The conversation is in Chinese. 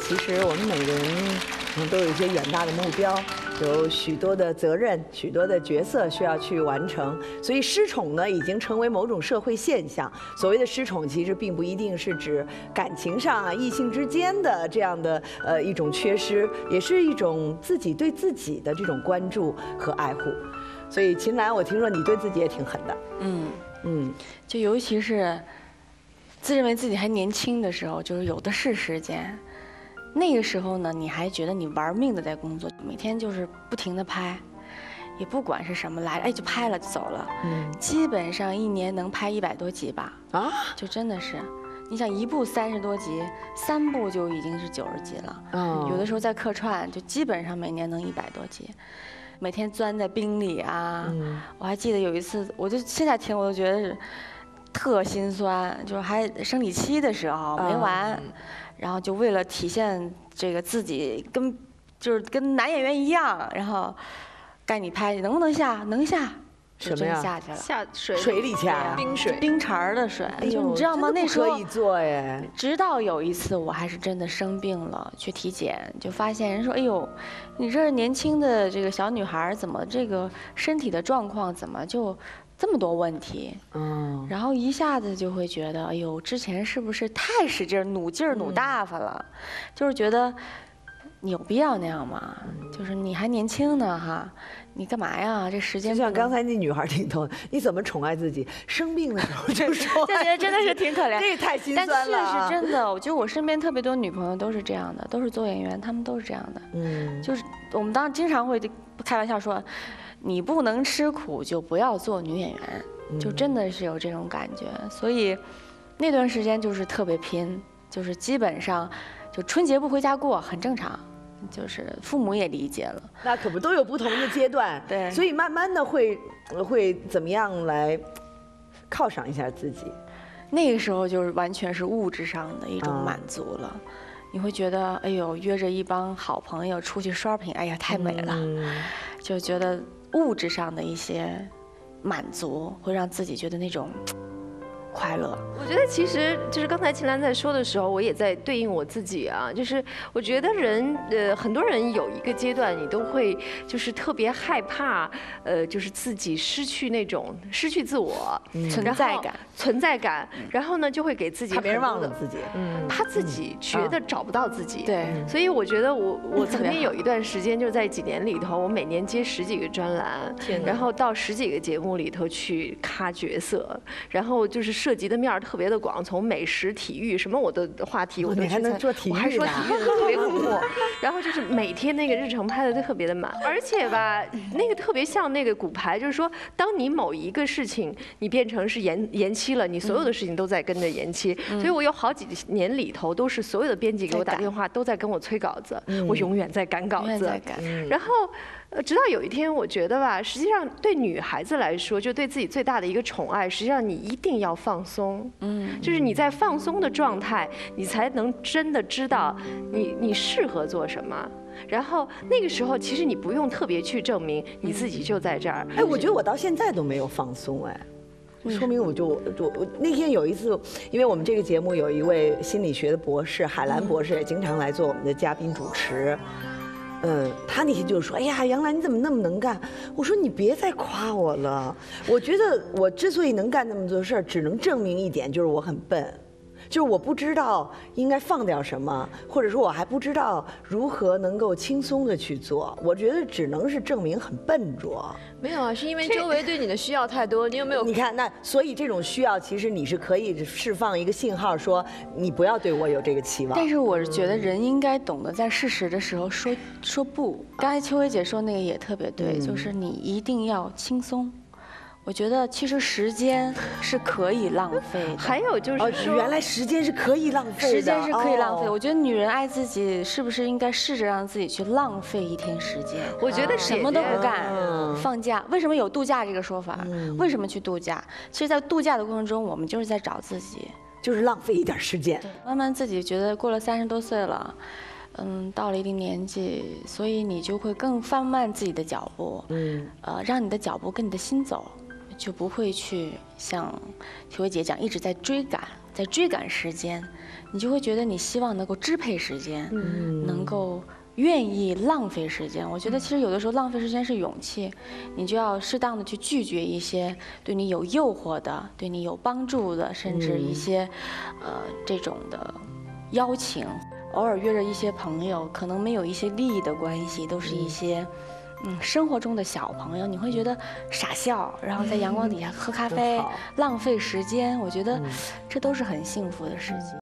其实我们每个人都有一些远大的目标，有许多的责任、许多的角色需要去完成，所以失宠呢已经成为某种社会现象。所谓的失宠，其实并不一定是指感情上啊异性之间的这样的一种缺失，也是一种自己对自己的这种关注和爱护。所以秦岚，我听说你对自己也挺狠的。 就尤其是自认为自己还年轻的时候，就是有的是时间。那个时候呢，你还觉得你玩命的在工作，每天就是不停的拍，也不管是什么来，哎就拍了就走了。基本上一年能拍100多集吧。啊，就真的是，你想一部30多集，3部就已经是90集了。有的时候在客串，就基本上每年能100多集。每天钻在冰里啊，我还记得有一次，我就现在听我都觉得是特心酸，就是还生理期的时候没完，然后就为了体现这个自己跟男演员一样，然后该你拍能不能下？能下。 什么呀？ 下去了， 下水里去啊， 冰碴的水。哎呦，你知道吗？那时候可以做哎。 直到有一次，我还是真的生病了，去体检，就发现人说：“哎呦，你这年轻的这个小女孩，怎么这个身体的状况怎么就这么多问题？”然后一下子就会觉得，哎呦，之前是不是太使劲努劲儿努大发了？就是觉得你有必要那样吗？就是你还年轻呢哈。你干嘛呀？这时间就像刚才那女孩挺逗，你怎么宠爱自己？生病的时候就说， 就觉得真的是挺可怜， 这也太心酸了。 但是真的，我觉得我身边特别多女朋友都是这样的，都是做演员，她们都是这样的。就是我们当时经常会开玩笑说，你不能吃苦就不要做女演员，就真的是有这种感觉。所以那段时间就是特别拼，就是基本上就春节不回家过很正常。就是父母也理解了， 那可不都有不同的阶段， 对， 所以慢慢的会怎么样来犒赏一下自己？ 那个时候就是完全是物质上的一种满足了，你会觉得哎呦约着一帮好朋友出去 shopping， 哎呀太美了，就觉得物质上的一些满足会让自己觉得那种快乐。 我觉得其实就是刚才秦岚在说的时候，我也在对应我自己啊。就是我觉得很多人有一个阶段，你都会就是特别害怕，就是自己失去自我存在感，然后呢就会给自己怕别人忘了自己， 怕自己觉得找不到自己。 对， 所以我觉得我曾经有一段时间，就在几年里头，我每年接10几个专栏，然后到10几个节目里头去咖角色，然后就是涉及的面特别的广，从美食、体育什么我的话题我都去参，我还说体育的特别恐怖。然后就是每天那个日程拍的都特别的满，而且吧，那个特别像那个骨牌，就是说，当你某一个事情你变成是延期了，你所有的事情都在跟着延期。所以我有好几年里头都是所有的编辑给我打电话，都在跟我催稿子，我永远在赶稿子。然后。直到有一天，我觉得吧，实际上对女孩子来说，就对自己最大的一个宠爱，实际上你一定要放松。就是你在放松的状态，你才能真的知道你适合做什么。然后那个时候，其实你不用特别去证明你自己就在这儿。 哎，我觉得我到现在都没有放松哎。说明我那天有一次，因为我们这个节目有一位心理学的博士，海兰博士也经常来做我们的嘉宾主持。他那天就说：“哎呀，杨澜你怎么那么能干？”我说：“你别再夸我了。我觉得我之所以能干那么多事儿，只能证明一点，就是我很笨。”就是我不知道应该放掉什么，或者说我还不知道如何能够轻松的去做。我觉得只能是证明很笨拙。 没有啊，是因为周围对你的需要太多。你有没有？ 你看，那所以这种需要，其实你是可以释放一个信号，说你不要对我有这个期望。 但是我是觉得人应该懂得在适时的时候说不。刚才秋薇姐说那个也特别对，就是你一定要轻松。我觉得其实时间是可以浪费的， 还有就是说， 原来时间是可以浪费的， 时间是可以浪费。我觉得女人爱自己，是不是应该试着让自己去浪费一天时间？ 我觉得什么都不干，放假。为什么有度假这个说法？为什么去度假？其实，在度假的过程中，我们就是在找自己， 就是浪费一点时间。 慢慢自己觉得过了30多岁了。到了一定年纪，所以你就会更放慢自己的脚步，让你的脚步跟你的心走。 就不会去像秋薇姐讲一直在追赶时间，你就会觉得你希望能够支配时间，能够愿意浪费时间。我觉得其实有的时候浪费时间是勇气，你就要适当的去拒绝一些对你有诱惑的、对你有帮助的，甚至一些这种的邀请。偶尔约着一些朋友，可能没有一些利益的关系，都是一些生活中的小朋友，你会觉得傻笑，然后在阳光底下喝咖啡，浪费时间。我觉得这都是很幸福的事情。